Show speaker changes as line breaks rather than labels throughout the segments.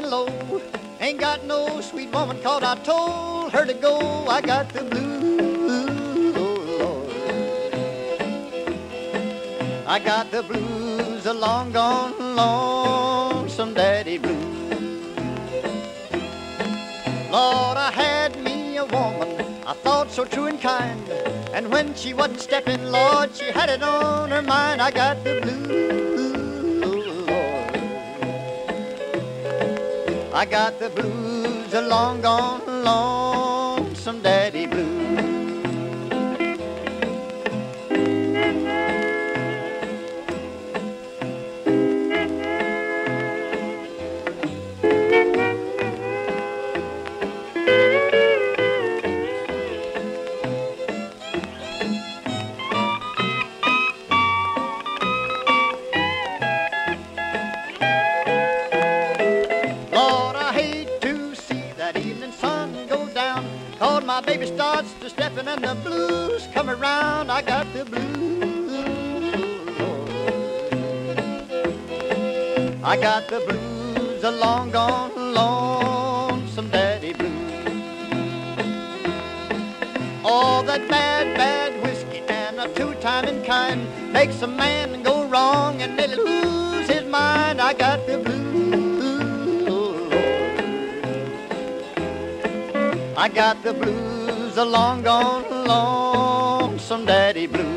laying low. Ain't got no sweet woman 'cause I told her to go. I got the blues, oh Lord. I got the blues, the long gone lonesome daddy blues. Lord, I had me a woman I thought so true and kind, and when she wasn't stepping, Lord, she had it on her mind. I got the blues, oh Lord. I got the blues, the long gone lonesome daddy blues. My baby starts to steppin' and the blues come around. I got the blues, Lord. I got the blues, the long gone lonesome daddy blues. All that bad, bad whiskey and a two-time in kind makes a man go wrong and nearly lose his mind. I got the blues, I got the blues, the long gone lonesome daddy blues.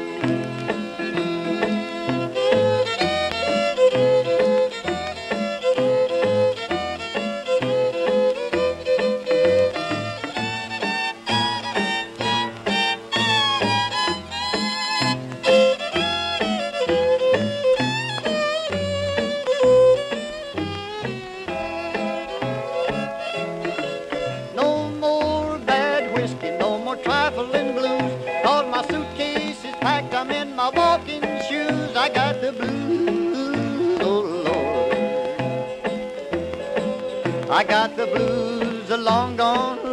Packed, I'm in my walking shoes. I got the blues, oh Lord. I got the blues, the long gone